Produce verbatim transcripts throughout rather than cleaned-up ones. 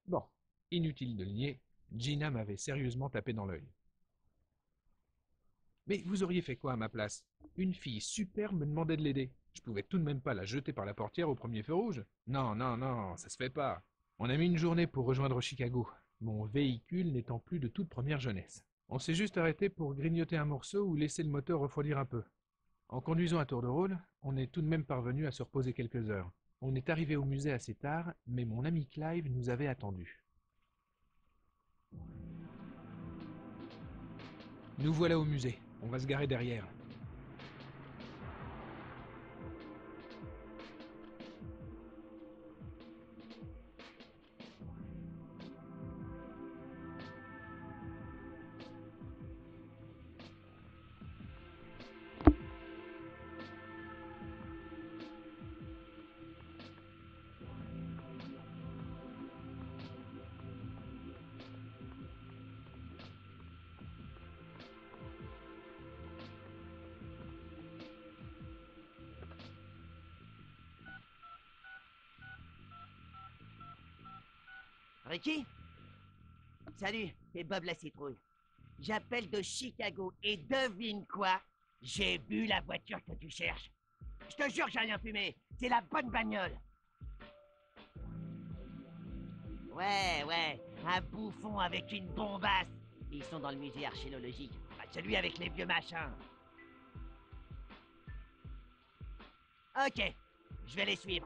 Bon, inutile de le nier, Gina m'avait sérieusement tapé dans l'œil. Mais vous auriez fait quoi à ma place? Une fille super me demandait de l'aider. Je pouvais tout de même pas la jeter par la portière au premier feu rouge. Non, non, non, ça se fait pas. On a mis une journée pour rejoindre Chicago, mon véhicule n'étant plus de toute première jeunesse. On s'est juste arrêté pour grignoter un morceau ou laisser le moteur refroidir un peu. En conduisant à tour de rôle, on est tout de même parvenu à se reposer quelques heures. On est arrivé au musée assez tard, mais mon ami Clive nous avait attendus. Nous voilà au musée. On va se garer derrière. Ricky? Salut, c'est Bob la citrouille. J'appelle de Chicago et devine quoi? J'ai bu la voiture que tu cherches. Je te jure que j'ai rien fumé. C'est la bonne bagnole. Ouais, ouais, un bouffon avec une bombasse. Ils sont dans le musée archéologique. Enfin, celui avec les vieux machins. Ok, je vais les suivre.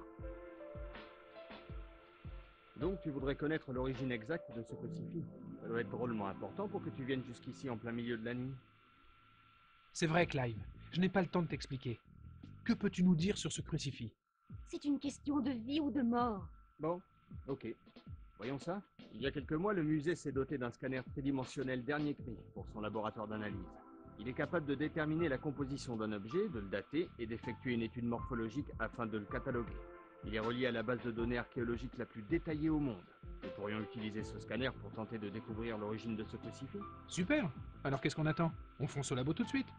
Donc tu voudrais connaître l'origine exacte de ce crucifix. Ça doit être drôlement important pour que tu viennes jusqu'ici en plein milieu de la nuit. C'est vrai, Clive. Je n'ai pas le temps de t'expliquer. Que peux-tu nous dire sur ce crucifix? C'est une question de vie ou de mort. Bon, ok. Voyons ça. Il y a quelques mois, le musée s'est doté d'un scanner tridimensionnel dernier cri pour son laboratoire d'analyse. Il est capable de déterminer la composition d'un objet, de le dater et d'effectuer une étude morphologique afin de le cataloguer. Il est relié à la base de données archéologiques la plus détaillée au monde. Nous pourrions utiliser ce scanner pour tenter de découvrir l'origine de ce crucifix. Super. Alors qu'est-ce qu'on attend? On fonce au labo tout de suite.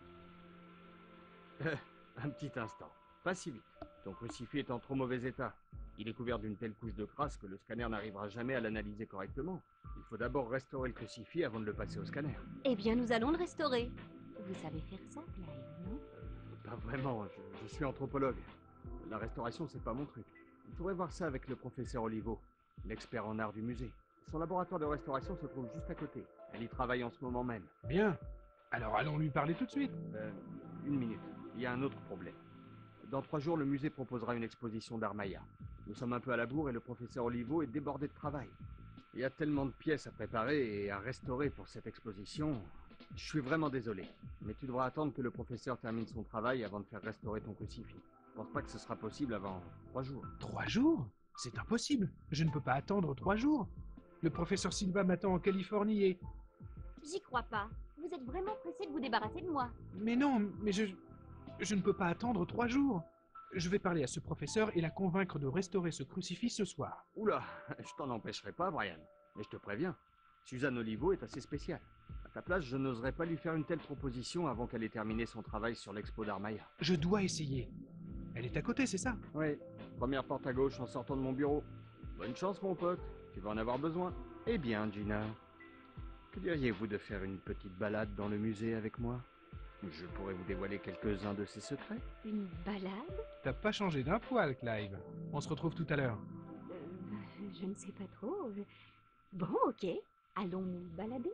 Un petit instant. Pas si vite. Ton crucifix est en trop mauvais état. Il est couvert d'une telle couche de crasse que le scanner n'arrivera jamais à l'analyser correctement. Il faut d'abord restaurer le crucifix avant de le passer au scanner. Eh bien, nous allons le restaurer. Vous savez faire ça, Clive, non? Pas vraiment, je, je suis anthropologue. La restauration, c'est pas mon truc. Il faudrait voir ça avec le professeur Olivo, l'expert en art du musée. Son laboratoire de restauration se trouve juste à côté. Elle y travaille en ce moment même. Bien. Alors allons lui parler tout de suite. Euh, une minute. Il y a un autre problème. Dans trois jours, le musée proposera une exposition d'art maya. Nous sommes un peu à la bourre et le professeur Olivo est débordé de travail. Il y a tellement de pièces à préparer et à restaurer pour cette exposition. Je suis vraiment désolé. Mais tu devras attendre que le professeur termine son travail avant de faire restaurer ton crucifix. Je pense pas que ce sera possible avant trois jours. Trois jours? C'est impossible. Je ne peux pas attendre trois jours. Le professeur Silva m'attend en Californie et... J'y crois pas. Vous êtes vraiment pressé de vous débarrasser de moi. Mais non, mais je... Je ne peux pas attendre trois jours. Je vais parler à ce professeur et la convaincre de restaurer ce crucifix ce soir. Oula, je t'en empêcherai pas, Brian. Mais je te préviens, Suzanne Olivo est assez spéciale. À ta place, je n'oserais pas lui faire une telle proposition avant qu'elle ait terminé son travail sur l'expo d'art maya. Je dois essayer. Elle est à côté, c'est ça? Oui, première porte à gauche en sortant de mon bureau. Bonne chance, mon pote. Tu vas en avoir besoin. Eh bien, Gina, que diriez-vous de faire une petite balade dans le musée avec moi? Je pourrais vous dévoiler quelques-uns de ses secrets. Une balade? T'as pas changé d'un poil, Clive. On se retrouve tout à l'heure. Euh, je ne sais pas trop. Je- Bon, ok. Allons nous balader.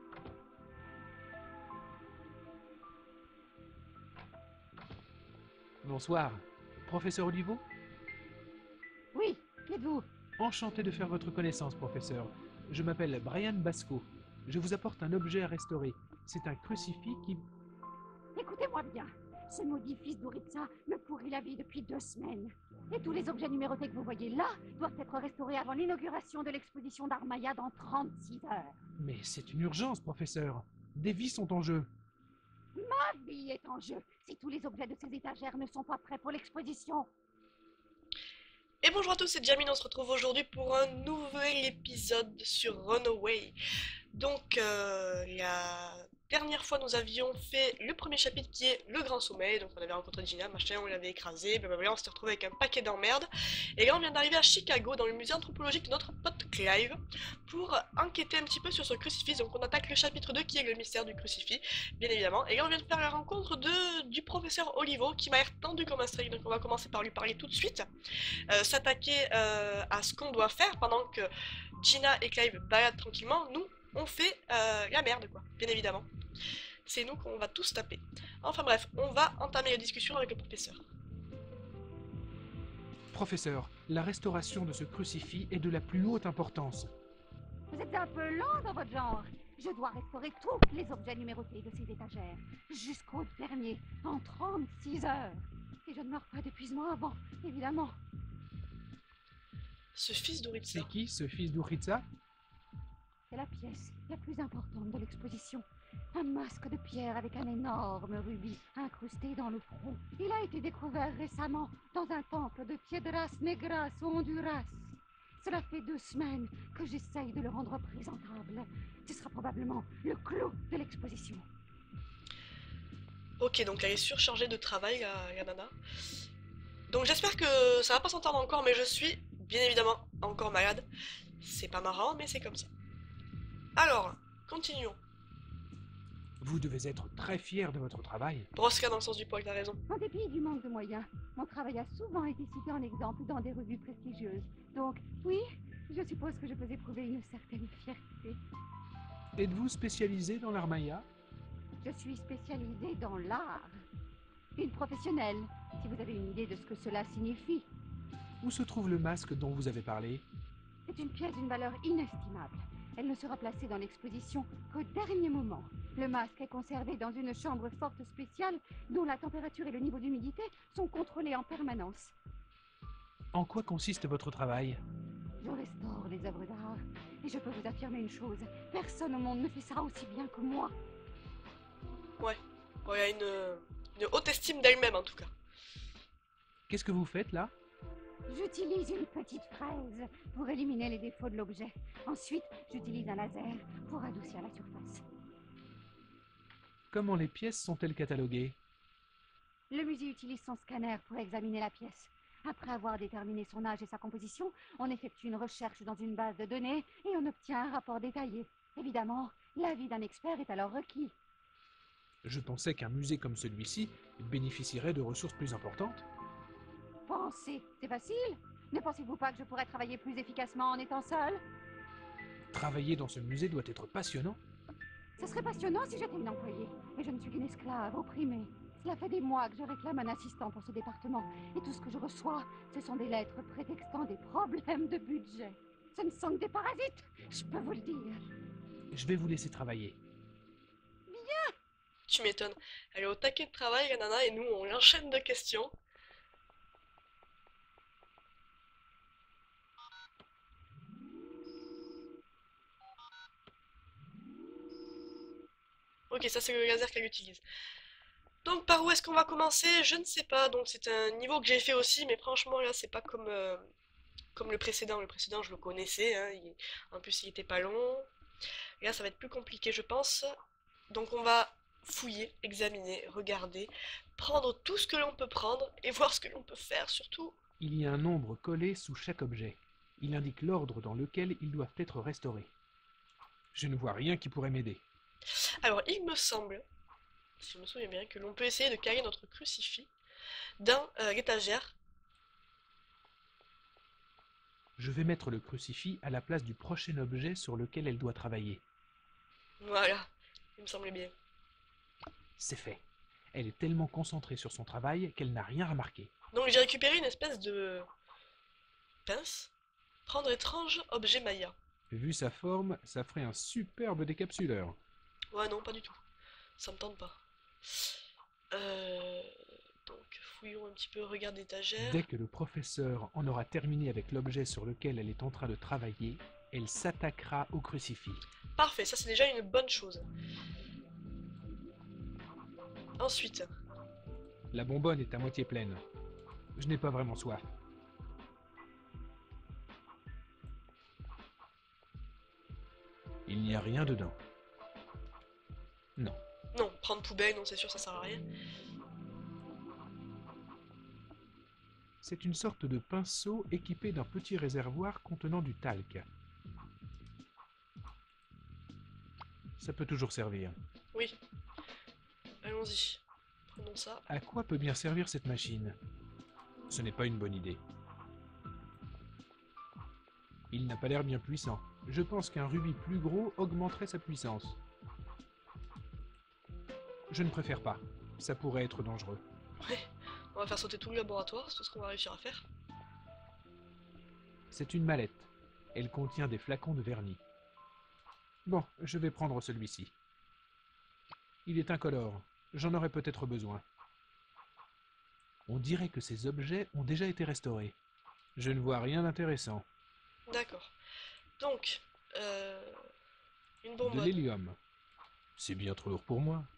Bonsoir. Professeur Olivo? Oui, qui êtes-vous? Enchanté de faire votre connaissance, professeur. Je m'appelle Brian Basco. Je vous apporte un objet à restaurer. C'est un crucifix qui... Écoutez-moi bien. Ce maudit fils d'Ouritsa me pourrit la vie depuis deux semaines. Et tous les objets numérotés que vous voyez là doivent être restaurés avant l'inauguration de l'exposition d'art maya dans trente-six heures. Mais c'est une urgence, professeur. Des vies sont en jeu. Ma vie est en jeu si tous les objets de ces étagères ne sont pas prêts pour l'exposition. Et bonjour à tous, c'est Jamine, on se retrouve aujourd'hui pour un nouvel épisode sur Runaway. Donc, euh, la dernière fois, nous avions fait le premier chapitre qui est le grand sommeil. Donc, on avait rencontré Gina, machin, on l'avait écrasé, blablabla, on s'était retrouvé avec un paquet d'emmerdes. Et là, on vient d'arriver à Chicago, dans le musée anthropologique de notre pote Clive pour enquêter un petit peu sur ce crucifix. Donc on attaque le chapitre deux qui est le mystère du crucifix, bien évidemment. Et là on vient de faire la rencontre de, du professeur Olivo qui m'a l'air tendu comme un steak, donc on va commencer par lui parler tout de suite. Euh, S'attaquer euh, à ce qu'on doit faire pendant que Gina et Clive baladent tranquillement. Nous, on fait euh, la merde quoi, bien évidemment. C'est nous qu'on va tous taper. Enfin bref, on va entamer la discussion avec le professeur. Professeur, la restauration de ce crucifix est de la plus haute importance. Vous êtes un peu lent dans votre genre. Je dois restaurer tous les objets numérotés de ces étagères, jusqu'au dernier, en trente-six heures. Et je ne meurs pas d'épuisement avant, évidemment. Ce fils d'Uritsa. C'est qui, ce fils d'Uritsa? C'est la pièce la plus importante de l'exposition. Un masque de pierre avec un énorme rubis incrusté dans le front. Il a été découvert récemment dans un temple de Piedras Negras au Honduras. Cela fait deux semaines que j'essaye de le rendre présentable. Ce sera probablement le clou de l'exposition. Ok, donc elle est surchargée de travail, la, la nana. Donc j'espère que ça va pas s'entendre encore, mais je suis bien évidemment encore malade. C'est pas marrant, mais c'est comme ça. Alors, continuons. Vous devez être très fier de votre travail. Brosca dans le sens du poil, t'as raison. En dépit du manque de moyens, mon travail a souvent été cité en exemple dans des revues prestigieuses. Donc, oui, je suppose que je peux éprouver une certaine fierté. Êtes-vous spécialisé dans l'art maya? Je suis spécialisée dans l'art. Une professionnelle, si vous avez une idée de ce que cela signifie. Où se trouve le masque dont vous avez parlé? C'est une pièce d'une valeur inestimable. Elle ne sera placée dans l'exposition qu'au dernier moment. Le masque est conservé dans une chambre forte spéciale dont la température et le niveau d'humidité sont contrôlés en permanence. En quoi consiste votre travail? Je restaure les œuvres d'art et je peux vous affirmer une chose, personne au monde ne fait ça aussi bien que moi. Ouais, bon, elle a une, une haute estime d'elle-même en tout cas. Qu'est-ce que vous faites là? J'utilise une petite fraise pour éliminer les défauts de l'objet. Ensuite, j'utilise un laser pour adoucir la surface. Comment les pièces sont-elles cataloguées? Le musée utilise son scanner pour examiner la pièce. Après avoir déterminé son âge et sa composition, on effectue une recherche dans une base de données et on obtient un rapport détaillé. Évidemment, l'avis d'un expert est alors requis. Je pensais qu'un musée comme celui-ci bénéficierait de ressources plus importantes. Pensez, c'est facile. Ne pensez-vous pas que je pourrais travailler plus efficacement en étant seule? Travailler dans ce musée doit être passionnant. Ce serait passionnant si j'étais une employée. Mais je ne suis qu'une esclave, opprimée. Cela fait des mois que je réclame un assistant pour ce département. Et tout ce que je reçois, ce sont des lettres prétextant des problèmes de budget. Ce ne sont que des parasites, je peux vous le dire. Je vais vous laisser travailler. Tu m'étonnes. Elle est au taquet de travail, la nana, et nous on l'enchaîne de questions. Ok, ça c'est le laser qu'elle utilise. Donc par où est-ce qu'on va commencer? Je ne sais pas. Donc c'est un niveau que j'ai fait aussi, mais franchement là c'est pas comme, euh, comme le précédent. Le précédent je le connaissais, hein, il- en plus il était pas long. Et là ça va être plus compliqué je pense. Donc on va fouiller, examiner, regarder, prendre tout ce que l'on peut prendre et voir ce que l'on peut faire surtout. Il y a un nombre collé sous chaque objet. Il indique l'ordre dans lequel ils doivent être restaurés. Je ne vois rien qui pourrait m'aider. Alors il me semble, si je me souviens bien, que l'on peut essayer de caler notre crucifix dans euh, l'étagère. Je vais mettre le crucifix à la place du prochain objet sur lequel elle doit travailler. Voilà, il me semblait bien. C'est fait. Elle est tellement concentrée sur son travail qu'elle n'a rien remarqué. Donc j'ai récupéré une espèce de pince. Prendre étrange objet Maya. Vu sa forme, ça ferait un superbe décapsuleur. Ouais non, pas du tout. Ça me tente pas. Euh... Donc fouillons un petit peu, regarde d'étagère. Dès que le professeur en aura terminé avec l'objet sur lequel elle est en train de travailler, elle s'attaquera au crucifix. Parfait, ça c'est déjà une bonne chose. Ensuite, La bonbonne est à moitié pleine. Je n'ai pas vraiment soif. Il n'y a rien dedans. Non. non, prendre poubelle, non c'est sûr ça sert à rien. C'est une sorte de pinceau équipé d'un petit réservoir contenant du talc. ça peut toujours servir. Oui. Allons-y. Prenons ça. À quoi peut bien servir cette machine? Ce n'est pas une bonne idée. Il n'a pas l'air bien puissant. Je pense qu'un rubis plus gros augmenterait sa puissance. Je ne préfère pas. Ça pourrait être dangereux. Ouais. On va faire sauter tout le laboratoire, c'est tout ce qu'on va réussir à faire. C'est une mallette. Elle contient des flacons de vernis. Bon, je vais prendre celui-ci. Il est incolore. J'en aurais peut-être besoin. On dirait que ces objets ont déjà été restaurés. Je ne vois rien d'intéressant. D'accord. Donc, euh, une bonbonne. De l'hélium. C'est bien trop lourd pour moi.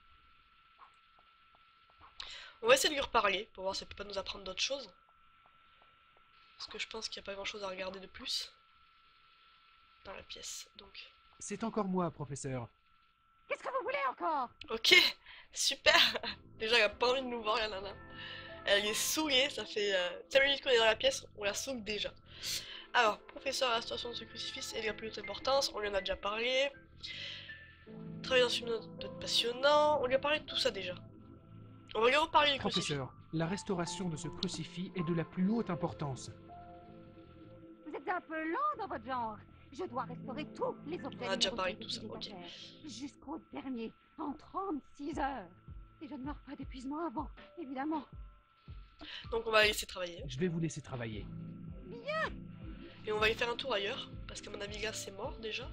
On va essayer de lui reparler pour voir si elle peut pas nous apprendre d'autres choses. Parce que je pense qu'il n'y a pas grand chose à regarder de plus dans la pièce. Donc. C'est encore moi, professeur. Qu'est-ce que vous voulez encore? Ok, super. Déjà, elle a pas envie de nous voir, la nana. Elle est saoulée, ça fait euh, cinq minutes qu'on est dans la pièce, on la saoule déjà. Alors, professeur à la situation de ce crucifix est de la plus haute importance, on lui en a déjà parlé. Travailler dans ce film doit être passionnant, on lui a parlé de tout ça déjà. On va lui reparler du crucifix. Professeur, la restauration de ce crucifix est de la plus haute importance. Vous êtes un peu lent dans votre genre. Je dois restaurer tous les objets On a déjà numérotés parlé de de tout ça, ces ok. affaires, jusqu'au dernier, en trente-six heures. Et je ne meurs pas d'épuisement avant, évidemment. Donc on va la laisser travailler. Je vais vous laisser travailler. Et on va aller faire un tour ailleurs, parce qu'à mon avis là c'est mort déjà.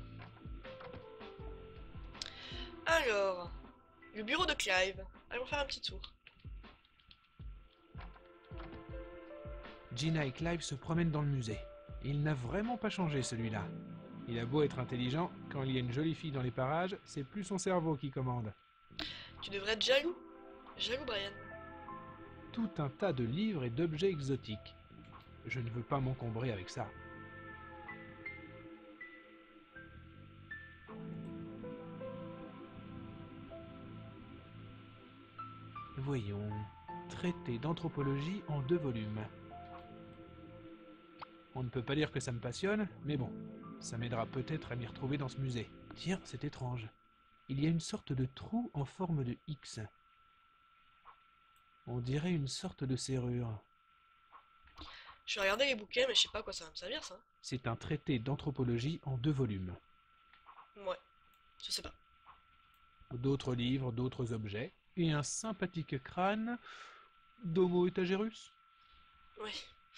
Alors, le bureau de Clive. Allons faire un petit tour. Gina et Clive se promènent dans le musée. Il n'a vraiment pas changé celui-là. Il a beau être intelligent, quand il y a une jolie fille dans les parages, c'est plus son cerveau qui commande. Tu devrais être jaloux. Jaloux, Brian. Tout un tas de livres et d'objets exotiques. Je ne veux pas m'encombrer avec ça. Voyons. Traité d'anthropologie en deux volumes. On ne peut pas dire que ça me passionne, mais bon, ça m'aidera peut-être à m'y retrouver dans ce musée. Tiens, c'est étrange. Il y a une sorte de trou en forme de X. On dirait une sorte de serrure. Je vais regarder les bouquins, mais je sais pas à quoi ça va me servir ça. C'est un traité d'anthropologie en deux volumes. Ouais, je sais pas. D'autres livres, d'autres objets, et un sympathique crâne d'Homo etagerus. Oui.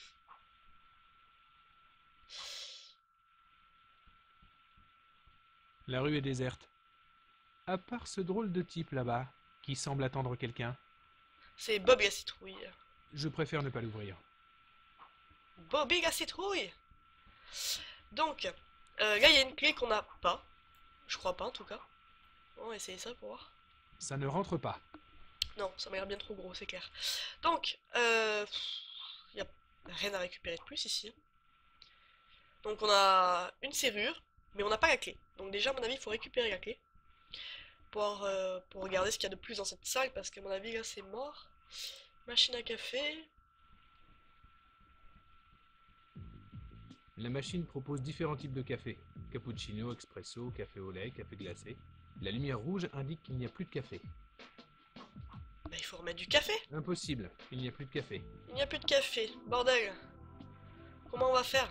La rue est déserte. À part ce drôle de type là-bas, qui semble attendre quelqu'un, C'est Bobby la citrouille. je préfère ne pas l'ouvrir. Bobby la citrouille. Donc, euh, là il y a une clé qu'on n'a pas. Je crois pas en tout cas. On va essayer ça pour voir. Ça ne rentre pas. Non, ça m'a l'air bien trop gros, c'est clair. Donc, euh, il n'y a rien à récupérer de plus ici. Donc on a une serrure, mais on n'a pas la clé. Donc déjà, à mon avis, il faut récupérer la clé. Pour, euh, pour regarder ce qu'il y a de plus dans cette salle, parce qu'à mon avis, là, c'est mort. Machine à café. La machine propose différents types de café. Cappuccino, expresso, café au lait, café glacé. La lumière rouge indique qu'il n'y a plus de café. Bah, il faut remettre du café. Impossible, il n'y a plus de café. Il n'y a plus de café. Bordel. Comment on va faire?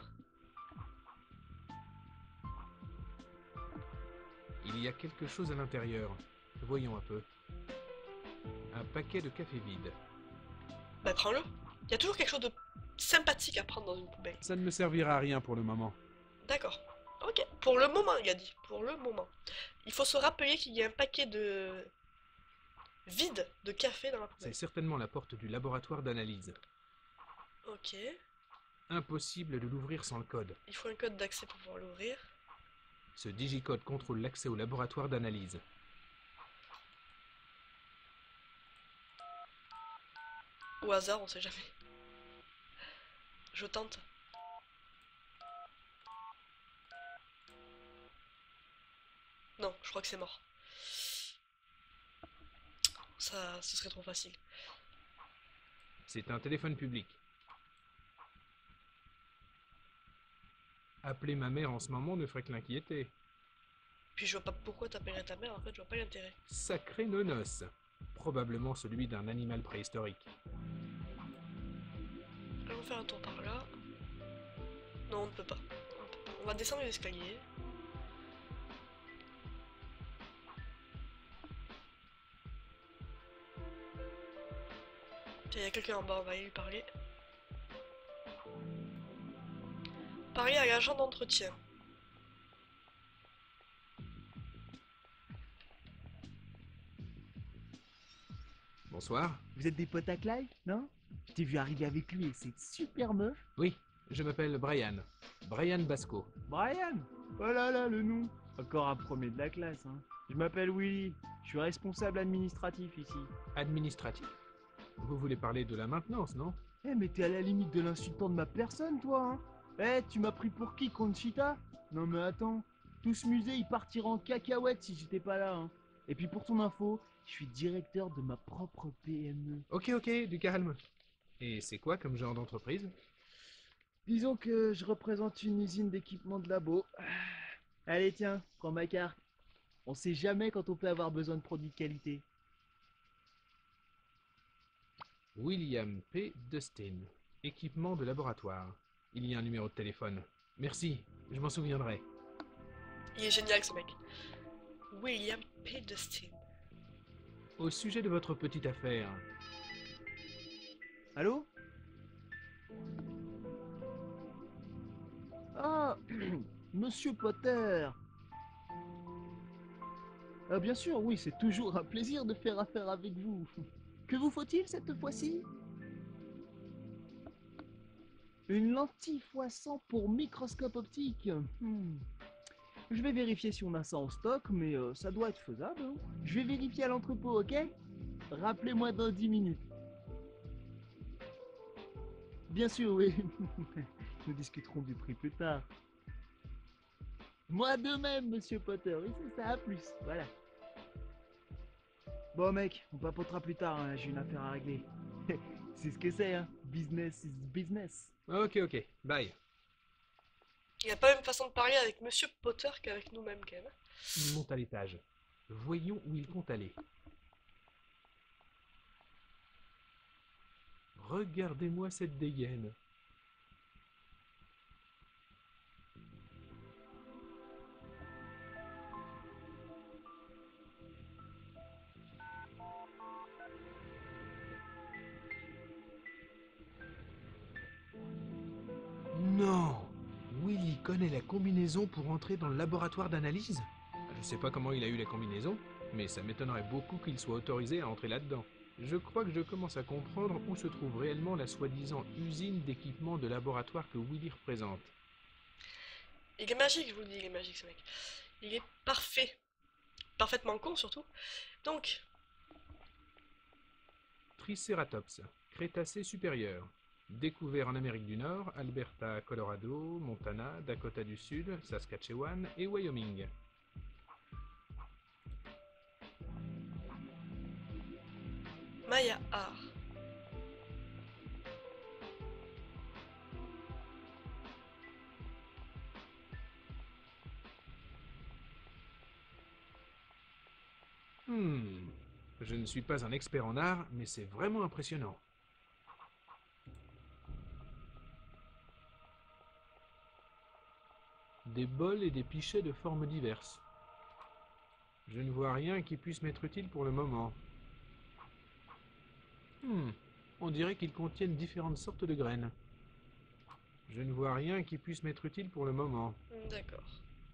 Il y a quelque chose à l'intérieur. Voyons un peu. Un paquet de café vide. Bah, prends-le. Il y a toujours quelque chose de sympathique à prendre dans une poubelle. Ça ne me servira à rien pour le moment. D'accord. Ok. Pour le moment, il a dit. Pour le moment. Il faut se rappeler qu'il y a un paquet de... vide de café dans la C'est poubelle. certainement la porte du laboratoire d'analyse. Ok. Impossible de l'ouvrir sans le code. Il faut un code d'accès pour pouvoir l'ouvrir. Ce digicode contrôle l'accès au laboratoire d'analyse. Au hasard, on sait jamais. Je tente. Non, je crois que c'est mort. Ça, ce serait trop facile. C'est un téléphone public. Appeler ma mère en ce moment ne ferait que l'inquiéter. Puis je vois pas pourquoi t'appellerais ta mère, en fait, je vois pas l'intérêt. Sacré nonos. Probablement celui d'un animal préhistorique. Allons faire un tour par là. Non, on ne peut pas. On, peut pas. On va descendre les escaliers. Tiens, il y a quelqu'un en bas, on va aller lui parler. Parler à l'agent d'entretien. Bonsoir. Vous êtes des potes à Clive, non? Je t'ai vu arriver avec lui et c'est super meuf. Oui, je m'appelle Brian. Brian Basco. Brian? Oh là là, le nom. Encore un premier de la classe, hein. Je m'appelle Willy. Je suis responsable administratif ici. Administratif. Vous voulez parler de la maintenance, non? Eh, mais t'es à la limite de l'insultant de ma personne, toi, hein. Eh, tu m'as pris pour qui, Conchita? Non mais attends, tout ce musée il partira en cacahuète si j'étais pas là, hein. Et puis pour ton info, je suis directeur de ma propre P M E. Ok, ok, du calme. Et c'est quoi comme genre d'entreprise? Disons que je représente une usine d'équipement de labo. Allez tiens, prends ma carte. On sait jamais quand on peut avoir besoin de produits de qualité. William P. Dustin. Équipement de laboratoire. Il y a un numéro de téléphone. Merci, je m'en souviendrai. Il est génial ce mec. William P. Dustin. Au sujet de votre petite affaire. Allô? Ah, Monsieur Potter. Ah, bien sûr, oui, c'est toujours un plaisir de faire affaire avec vous. Que vous faut-il cette fois-ci? Une lentille fois cent pour microscope optique. Hmm. Je vais vérifier si on a ça en stock, mais euh, ça doit être faisable, hein. Je vais vérifier à l'entrepôt, ok? Rappelez-moi dans dix minutes. Bien sûr, oui. Nous discuterons du prix plus tard. Moi de même, Monsieur Potter. Oui, c'est ça, à plus. Voilà. Bon, mec, on papotera plus tard, hein. J'ai une affaire à régler. C'est ce que c'est, hein. Business is business. Ok, ok, bye. Il n'a pas la même façon de parler avec Monsieur Potter qu'avec nous-mêmes, quand même. Il monte à l'étage. Voyons où il compte aller. Regardez-moi cette dégaine. Non! Willy connaît la combinaison pour entrer dans le laboratoire d'analyse? Je sais pas comment il a eu la combinaison, mais ça m'étonnerait beaucoup qu'il soit autorisé à entrer là-dedans. Je crois que je commence à comprendre où se trouve réellement la soi-disant usine d'équipement de laboratoire que Willy représente. Il est magique, je vous le dis, il est magique ce mec. Il est parfait. Parfaitement con surtout. Donc, Triceratops, Crétacé supérieur. Découvert en Amérique du Nord, Alberta, Colorado, Montana, Dakota du Sud, Saskatchewan et Wyoming. Maya Art. Hmm, je ne suis pas un expert en art, mais c'est vraiment impressionnant. Des bols et des pichets de formes diverses. Je ne vois rien qui puisse m'être utile pour le moment. Hmm, on dirait qu'ils contiennent différentes sortes de graines. Je ne vois rien qui puisse m'être utile pour le moment. D'accord.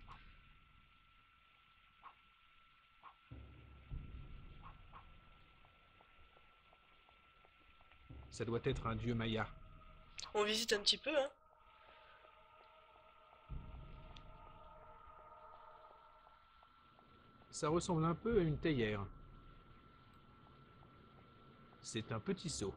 Ça doit être un dieu maya. On visite un petit peu, hein. Ça ressemble un peu à une théière. C'est un petit seau.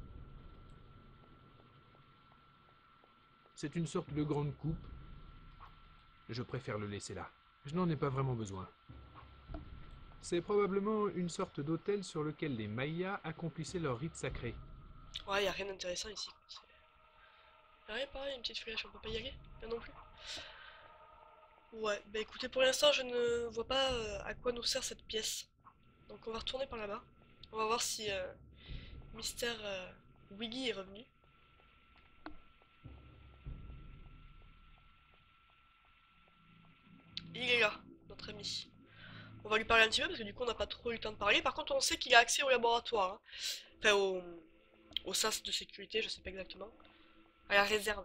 C'est une sorte de grande coupe. Je préfère le laisser là. Je n'en ai pas vraiment besoin. C'est probablement une sorte d'autel sur lequel les Mayas accomplissaient leurs rites sacrés. Ouais, y a rien d'intéressant ici. Y a rien pareil, une petite flèche, on peut pas y aller? Là non plus. Ouais, bah écoutez, pour l'instant, je ne vois pas euh, à quoi nous sert cette pièce. Donc on va retourner par là-bas. On va voir si euh, Mister euh, Wiggy est revenu. Il est là, notre ami. On va lui parler un petit peu parce que du coup on n'a pas trop eu le temps de parler. Par contre on sait qu'il a accès au laboratoire. Hein. Enfin au, au sas de sécurité, je sais pas exactement. À la réserve.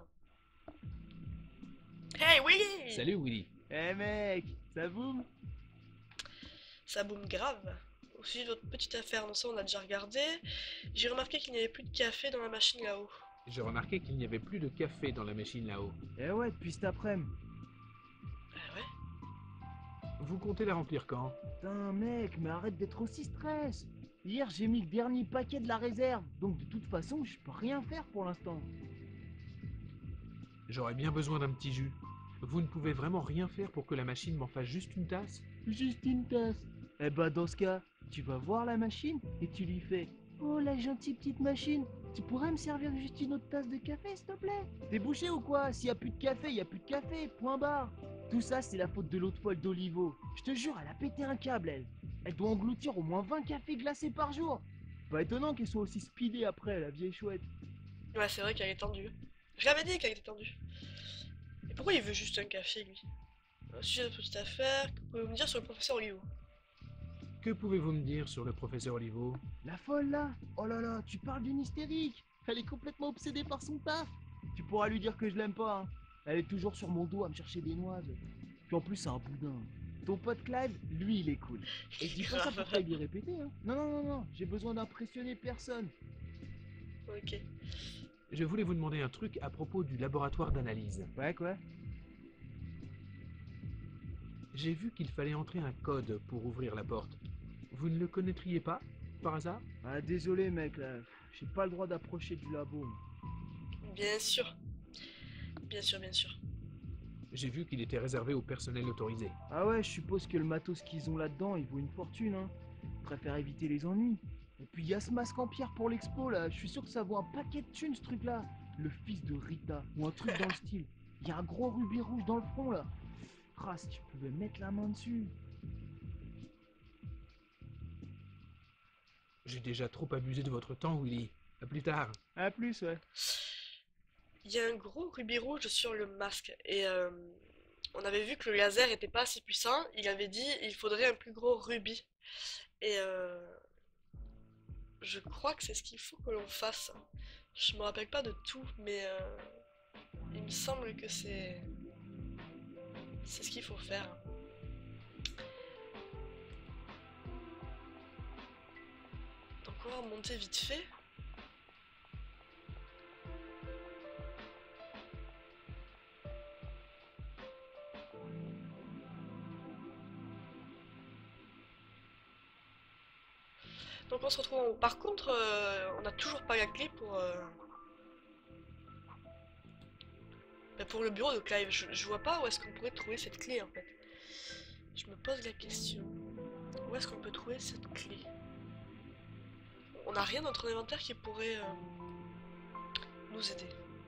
Hey Willy! Salut Willy. Eh mec, ça boum? Ça boum grave. Au sujet de votre petite affaire, non ça on a déjà regardé. J'ai remarqué qu'il n'y avait plus de café dans la machine là-haut. J'ai remarqué qu'il n'y avait plus de café dans la machine là-haut. Eh ouais, depuis cet après-midi. Ah ouais? Vous comptez la remplir quand? Putain mec, mais arrête d'être aussi stress. Hier j'ai mis le dernier paquet de la réserve, donc de toute façon je peux rien faire pour l'instant. J'aurais bien besoin d'un petit jus. Vous ne pouvez vraiment rien faire pour que la machine m'en fasse juste une tasse? Juste une tasse. Eh bah dans ce cas, tu vas voir la machine et tu lui fais: oh la gentille petite machine, tu pourrais me servir juste une autre tasse de café s'il te plaît? T'es bouché ou quoi? S'il y a plus de café, il y a plus de café, point barre. Tout ça c'est la faute de l'autre folle d'Olivo. Je te jure, elle a pété un câble elle. Elle doit engloutir au moins vingt cafés glacés par jour. Pas étonnant qu'elle soit aussi speedée après, la vieille chouette. Ouais c'est vrai qu'elle est tendue. Je l'avais dit qu'elle était tendue. Et pourquoi il veut juste un café lui? Au sujet de votre petite affaire, que pouvez-vous me dire sur le professeur Olivo? Que pouvez-vous me dire sur le professeur Olivo? La folle là? Oh là là, tu parles d'une hystérique. Elle est complètement obsédée par son taf. Tu pourras lui dire que je l'aime pas, hein. Elle est toujours sur mon dos à me chercher des noises. Puis en plus c'est un boudin. Ton pote Clive, lui il est cool. Et je dis pas ça pour pas lui répéter, hein. Non non non non, j'ai besoin d'impressionner personne. Ok. Je voulais vous demander un truc à propos du laboratoire d'analyse. Ouais quoi? J'ai vu qu'il fallait entrer un code pour ouvrir la porte. Vous ne le connaîtriez pas, par hasard? Ah désolé mec là, j'ai pas le droit d'approcher du labo. Bien sûr. Bien sûr, bien sûr. J'ai vu qu'il était réservé au personnel autorisé. Ah ouais, je suppose que le matos qu'ils ont là-dedans, il vaut une fortune, hein. Je préfère éviter les ennuis. Et puis il y a ce masque en pierre pour l'expo là, je suis sûr que ça vaut un paquet de thunes ce truc là. Le fils de Rita, ou un truc dans le style. Il y a un gros rubis rouge dans le front là. Ah, si tu pouvais mettre la main dessus. J'ai déjà trop abusé de votre temps, Willy. À plus tard. À plus, ouais. Il y a un gros rubis rouge sur le masque. Et euh, on avait vu que le laser était pas assez puissant. Il avait dit il faudrait un plus gros rubis. Et euh, je crois que c'est ce qu'il faut que l'on fasse. Je me rappelle pas de tout, mais euh, il me semble que c'est c'est ce qu'il faut faire. Donc on va remonter vite fait. Donc on se retrouve en haut. Par contre, euh, on n'a toujours pas la clé pour... Euh... bah, pour le bureau de Clive. Je, je vois pas où est-ce qu'on pourrait trouver cette clé en fait. Je me pose la question. Où est-ce qu'on peut trouver cette clé? On n'a rien dans notre inventaire qui pourrait euh, nous aider.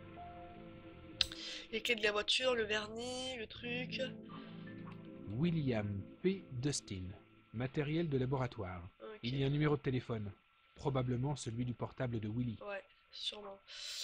Les clés de la voiture, le vernis, le truc... William P. Dustin. Matériel de laboratoire. Ok. Il y a un numéro de téléphone. Probablement celui du portable de Willy. Ouais, sûrement.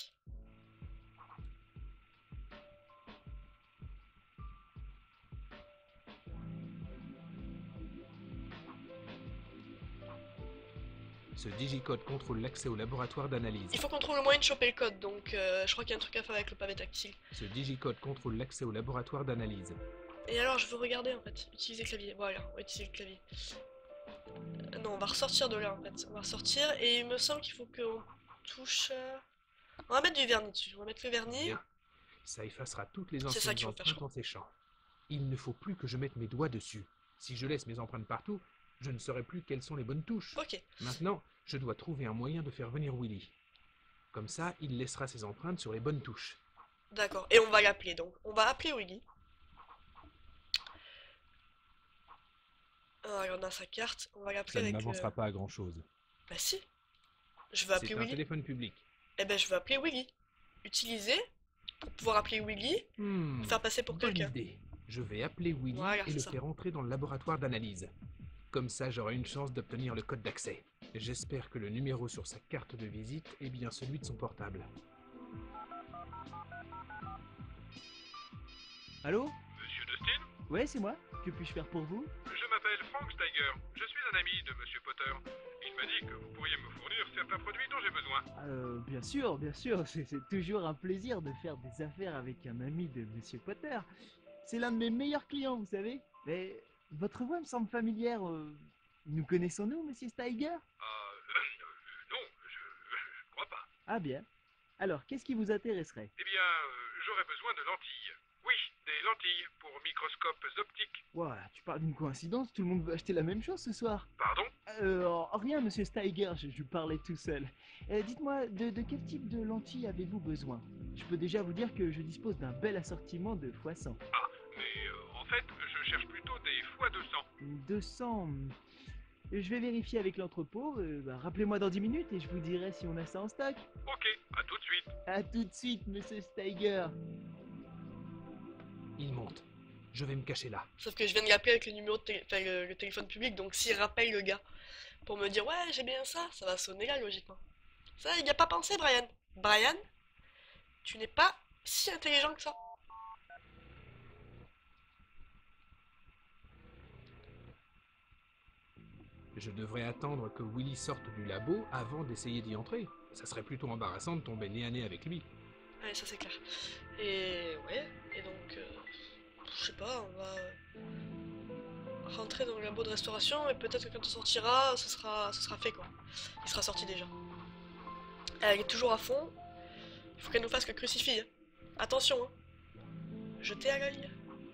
Ce digicode contrôle l'accès au laboratoire d'analyse. Il faut qu'on trouve le moyen de choper le code, donc euh, je crois qu'il y a un truc à faire avec le pavé tactile. Ce digicode contrôle l'accès au laboratoire d'analyse. Et alors, je veux regarder en fait, utiliser le clavier. Voilà, on va utiliser le clavier. Euh, non, on va ressortir de là en fait. On va ressortir et il me semble qu'il faut qu'on touche... euh, On va mettre du vernis dessus, on va mettre le vernis. Bien. Ça effacera toutes les C'est ça anciennes qu'il faut faire, je empreintes en séchant. Il ne faut plus que je mette mes doigts dessus. Si je laisse mes empreintes partout, je ne saurai plus quelles sont les bonnes touches. Ok, Maintenant, je dois trouver un moyen de faire venir Willy. Comme ça, il laissera ses empreintes sur les bonnes touches. d'accord. Et on va l'appeler donc. On va appeler Willy. Ah, on a sa carte, on va l'appeler Ça ne avec... m'avancera euh, pas à grand chose. Bah si. Je vais appeler C'est un Willy. téléphone public. Eh ben je vais appeler Willy. Utiliser pour pouvoir appeler Willy, Hmm, faire passer pour bonne quelqu'un. idée. Je vais appeler Willy Voilà, et c'est le ça. faire entrer dans le laboratoire d'analyse. Comme ça, j'aurai une chance d'obtenir le code d'accès. J'espère que le numéro sur sa carte de visite est bien celui de son portable. Allô? Monsieur Dustin? Ouais, c'est moi. Que puis-je faire pour vous? Je m'appelle Frank Steiger. Je suis un ami de Monsieur Potter. Il m'a dit que vous pourriez me fournir certains produits dont j'ai besoin. Euh, bien sûr, bien sûr. C'est c'est toujours un plaisir de faire des affaires avec un ami de Monsieur Potter. C'est l'un de mes meilleurs clients, vous savez. Mais votre voix me semble familière. euh, Nous connaissons-nous, Monsieur Steiger? Ah, euh, euh, non, je, je crois pas. Ah bien. Alors, qu'est-ce qui vous intéresserait? Eh bien, euh, j'aurais besoin de lentilles. Oui, des lentilles pour microscopes optiques. Ouah, tu parles d'une coïncidence, tout le monde veut acheter la même chose ce soir. Pardon? Euh, rien, Monsieur Steiger, je, je parlais tout seul. Euh, Dites-moi, de, de quel type de lentilles avez-vous besoin? Je peux déjà vous dire que je dispose d'un bel assortiment de fois cent. Ah, mais euh, en fait, je cherche plutôt des fois deux cents. deux cents. hum, Je vais vérifier avec l'entrepôt. euh, bah, Rappelez-moi dans dix minutes et je vous dirai si on a ça en stock. Ok, à tout de suite. A tout de suite, Monsieur Steiger. Il monte. Je vais me cacher là. Sauf que je viens de l'appeler avec le numéro de télé- enfin, le, le téléphone public, donc s'il rappelle le gars pour me dire ouais j'ai bien ça, ça va sonner là logiquement. Ça, il n'y a pas pensé Brian. Brian, tu n'es pas si intelligent que ça. Je devrais attendre que Willy sorte du labo avant d'essayer d'y entrer. Ça serait plutôt embarrassant de tomber nez à nez avec lui. Ouais, ça c'est clair. Et ouais, et donc, euh, je sais pas, on va euh, rentrer dans le labo de restauration et peut-être que quand on sortira, ce sera, ce sera fait quoi. Il sera sorti déjà. Elle est toujours à fond. Il faut qu'elle nous fasse que crucifix. Hein. Attention, hein. Jetez à l'œil.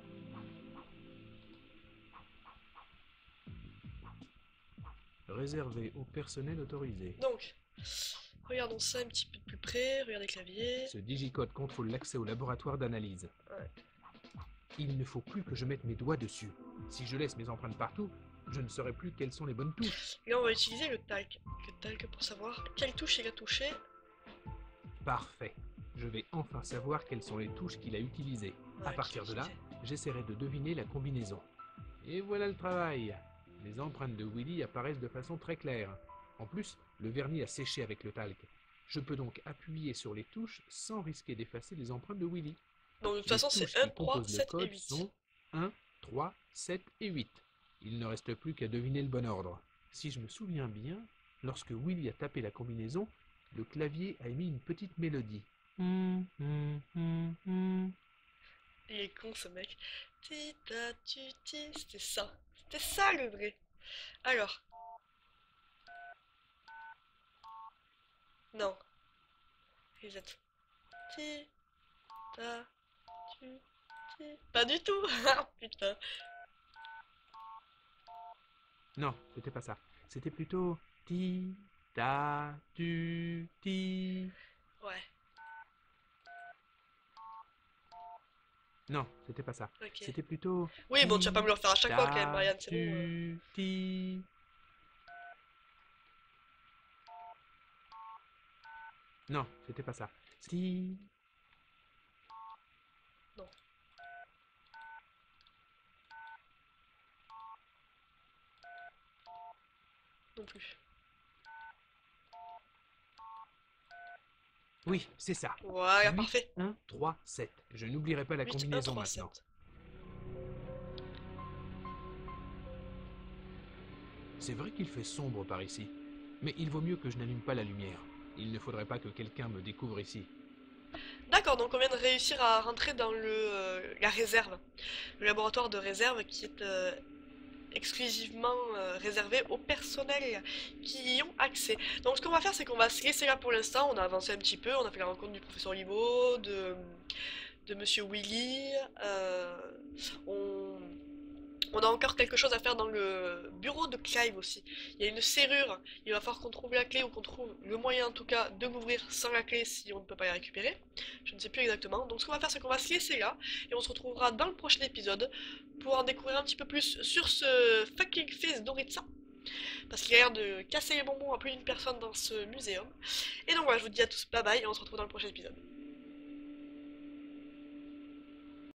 Réservé au personnel autorisé. Donc, regardons ça un petit peu de plus près. Regardez le clavier. Ce digicode contrôle l'accès au laboratoire d'analyse. Ouais. Il ne faut plus que je mette mes doigts dessus. Si je laisse mes empreintes partout, je ne saurai plus quelles sont les bonnes touches. Et là, on va utiliser le talc. Le talc pour savoir quelle touche il a touché. Parfait. Je vais enfin savoir quelles sont les touches qu'il a utilisées. À Ouais, partir qu'il de là, utilisait. j'essaierai de deviner la combinaison. Et voilà le travail. Les empreintes de Willy apparaissent de façon très claire. En plus, le vernis a séché avec le talc. Je peux donc appuyer sur les touches sans risquer d'effacer les empreintes de Willy. Donc, de toute Les façon, c'est touches un, qui trois, composent le sept et code huit. sont un, trois, sept et huit. Il ne reste plus qu'à deviner le bon ordre. Si je me souviens bien, lorsque Willy a tapé la combinaison, le clavier a émis une petite mélodie. Hum, hum, hum, hum. Il est con ce mec. Tita tuti, c'était ça. C'était ça le vrai. Alors. Non. Reset. Ti ta tu ti. Pas du tout. Ah putain. Non, c'était pas ça. C'était plutôt ti, ta, tu, ti. Ouais. Non, c'était pas ça. Ok. C'était plutôt Oui, bon, tu vas pas me le refaire à chaque fois quand même, ta, Brian. C'est bon. euh. tu, ti. Non, c'était pas ça. Ti. Non plus. Oui, c'est ça. Voilà, Huit. parfait. un, trois, sept. Je n'oublierai pas la huit, un, combinaison trois, maintenant. sept. C'est vrai qu'il fait sombre par ici. Mais il vaut mieux que je n'allume pas la lumière. Il ne faudrait pas que quelqu'un me découvre ici. D'accord, donc on vient de réussir à rentrer dans le, euh, la réserve. Le laboratoire de réserve qui est euh, exclusivement euh, réservé au personnel qui y ont accès. Donc ce qu'on va faire, c'est qu'on va se laisser là pour l'instant. On a avancé un petit peu, on a fait la rencontre du professeur Olivo, de, de Monsieur Willy. Euh, on... On a encore quelque chose à faire dans le bureau de Clive aussi. Il y a une serrure, il va falloir qu'on trouve la clé ou qu'on trouve le moyen en tout cas de l'ouvrir sans la clé si on ne peut pas la récupérer. Je ne sais plus exactement. Donc ce qu'on va faire, c'est qu'on va se laisser là et on se retrouvera dans le prochain épisode pour en découvrir un petit peu plus sur ce fucking fils d'Oritsa. Parce qu'il a l'air de casser les bonbons à plus d'une personne dans ce muséum. Et donc voilà, je vous dis à tous bye bye et on se retrouve dans le prochain épisode.